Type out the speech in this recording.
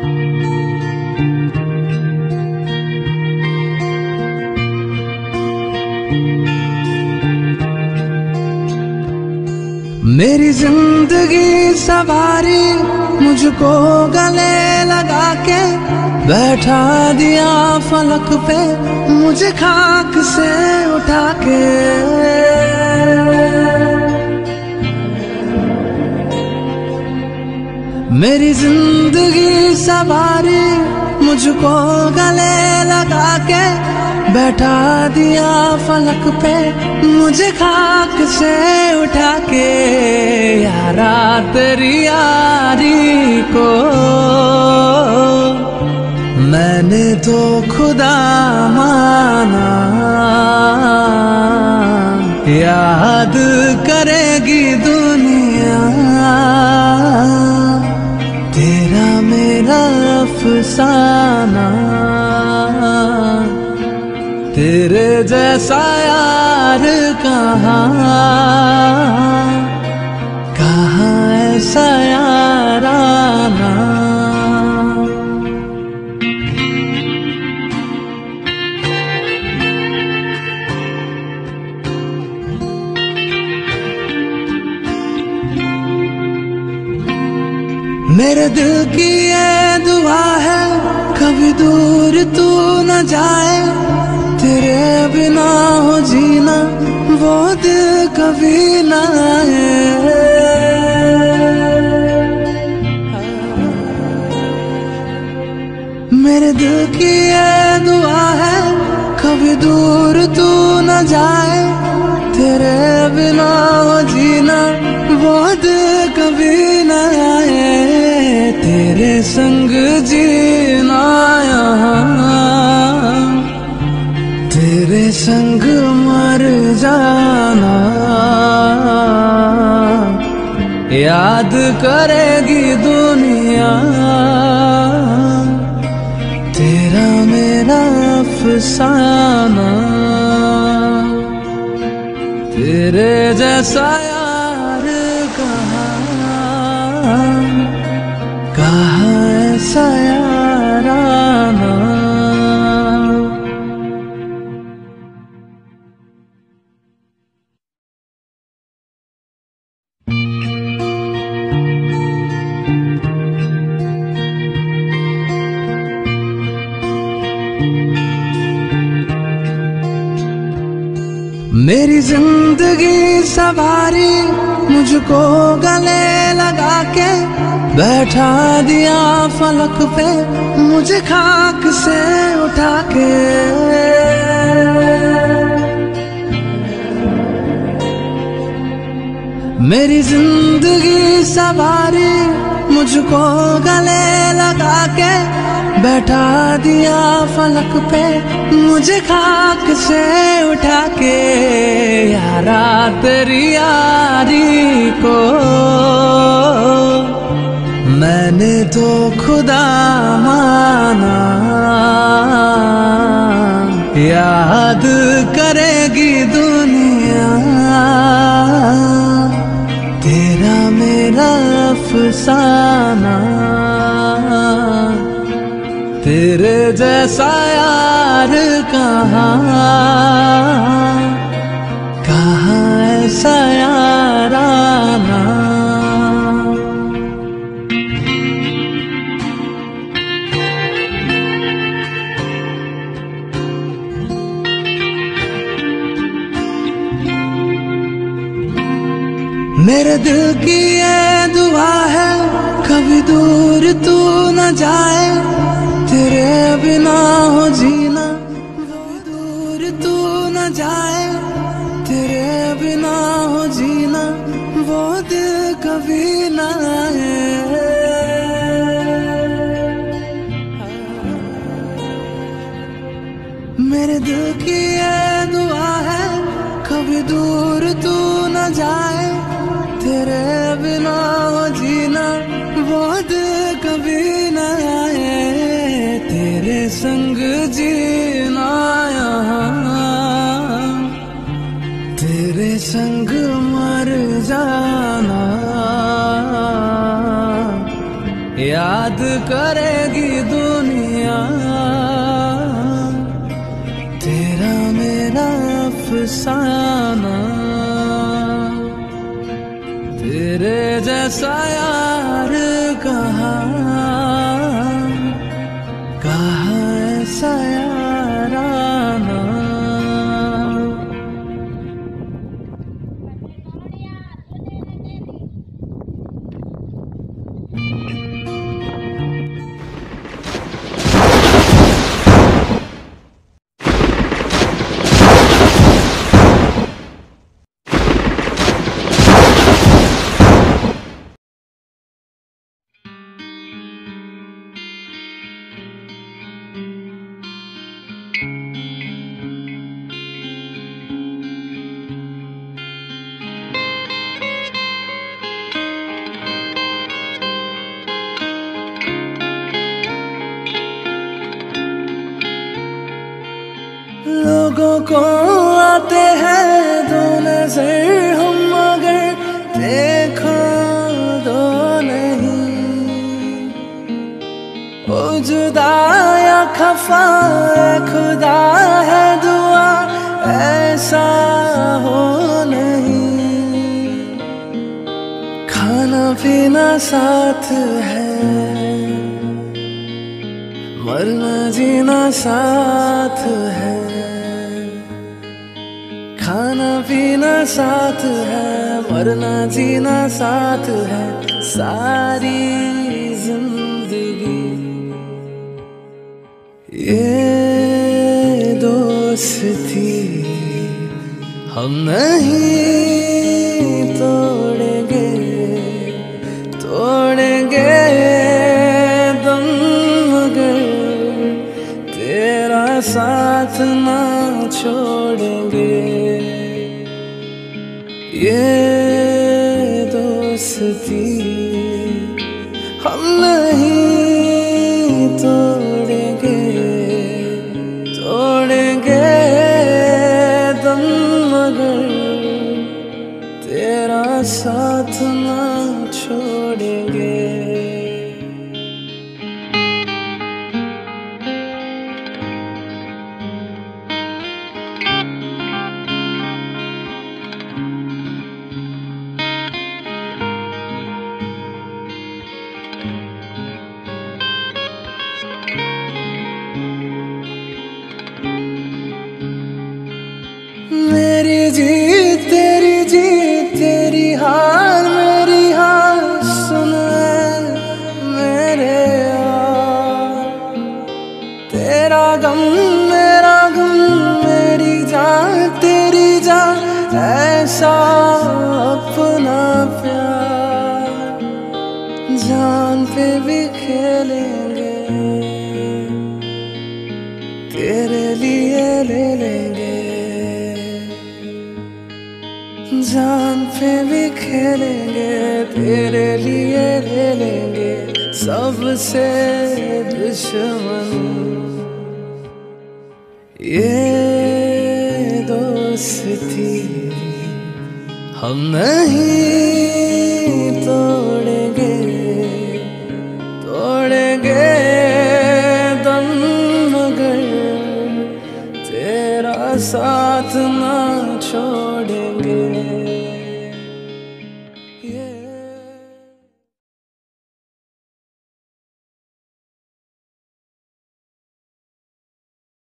मेरी जिंदगी सवारी मुझको गले लगा के बैठा दिया फलक पे मुझे खाक से उठा के। मेरी जिंदगी सवारी मुझको गले लगा के बैठा दिया फलक पे मुझे खाक से उठा के। यारा तेरी यारी को मैंने तो खुदा माना, याद करेगी दुनिया तेरा मेरा अफसाना। तेरे जैसा यार कहाँ ऐसा याराना। मेरे दिल की ये दुआ है कभी दूर तू न जाए, तेरे बिना हो जीना वो दिल कभी ना आए। मेरे दिल की ये दुआ है कभी दूर तू न जाए, तेरे बिना हो जीना वो दिल कभी ना आए। तेरे संग जीना यहाँ तेरे संग मर जाना, याद करेगी दुनिया तेरा मेरा अफसाना। तेरे जैसा यार कहाँ ऐसा याराना। मेरी जिंदगी सवारी मुझको गले लगा के बैठा दिया फलक पे मुझे खाक से उठा के। मेरी जिंदगी सवारी मुझको गले लगा के बैठा दिया फलक पे मुझे खाक से उठा के। यारा तेरी यारी को मैंने तो खुदा माना, याद करेगी दुनिया तेरा मेरा अफसाना। तेरे जैसा यार कहाँ ऐसा याराना। मेरे दिल की ये दुआ है कभी दूर तू न जाए, तेरे बिना हो जीना कभी दूर तू न जाए, तेरे बिना हो जीना वो दिल कभी ना आए। मेरे दिल की ये दुआ है कभी दूर तू न जाए, तेरे बिना हो जीना वो दिल कभी ना आए। तेरे संग जीना यहाँ तेरे संग मर जाना, याद करेगी दुनिया तेरा मेरा अफसाना। तेरे जैसा यार कहाँ ऐसा याराना। लोगों को आते हैं दो नजर, हम मगर देखो दो नहीं। ओ जुदा या खफा खुदा है दुआ ऐसा हो नहीं। खाना पीना साथ है, मरना जीना साथ है। खाना पीना साथ है, मरना जीना साथ है। सारी जिंदगी ये दोस्ती हम नहीं तोड़ेंगे, तोड़ेंगे दम मगर तेरा साथ ना छोड़ेंगे। ये दोस्ती हम नहीं तोड़ेंगे, तोड़ेंगे दम मगर तेरा साथ ना छोड़ेंगे। मेरी जीत तेरी जीत, तेरी हार मेरी हार सुन मेरे यार। तेरा गम मेरा गम, मेरी जान तेरी जान ऐसा अपना प्यार। जान पे भी खेलेंगे, तेरे लिए ले लेंगे। जान पे भी खेलेंगे, तेरे लिए ले लेंगे। सबसे दुश्मन ये दोस्ती हम नहीं तोड़ेंगे, तोड़ेंगे दम मगर तेरा साथ ना छोड़ेंगे।